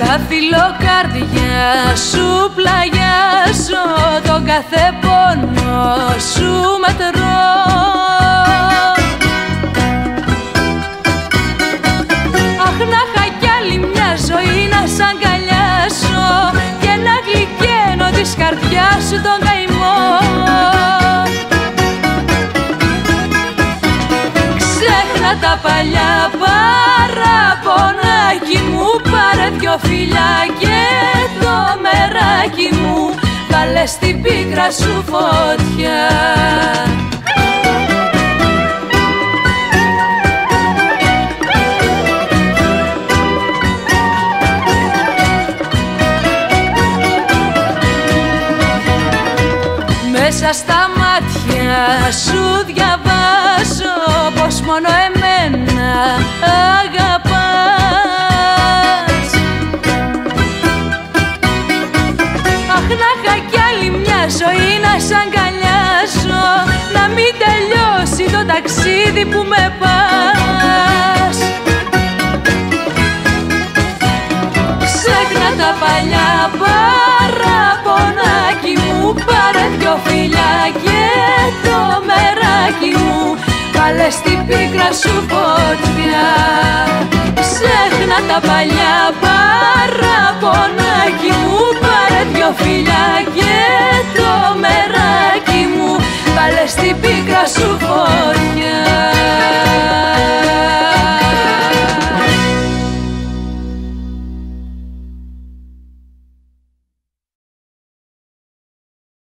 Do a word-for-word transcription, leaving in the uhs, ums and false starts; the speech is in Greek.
Στα φιλοκάρδια σου πλαγιάζω, τον κάθε πόνο σου μετρώ. Αχ, να είχα κι άλλη μια ζωή να σ' αγκαλιάσω και να γλυκαίνω της καρδιάς σου τον καημό. Ξέχνα τα παλιά παραπονάκι μου, πάρε δυο φιλιά και το μεράκι μου βάλε στην πίκρα σου φωτιά. Μέσα στα μάτια σου διαβάζω πως μόνο εμένα αγαπάς. Αχ, να είχα κι άλλη μια ζωή να σ' αγκαλιάσω, να μην τελειώσει το ταξίδι που με πας. Ξέχνα τα παλιά παραπονάκι μου, πάρε δυο φιλιά και το μεράκι μου βάλε στην πίκρα σου φωτιά. Ξέχνα τα παλιά παραπονάκι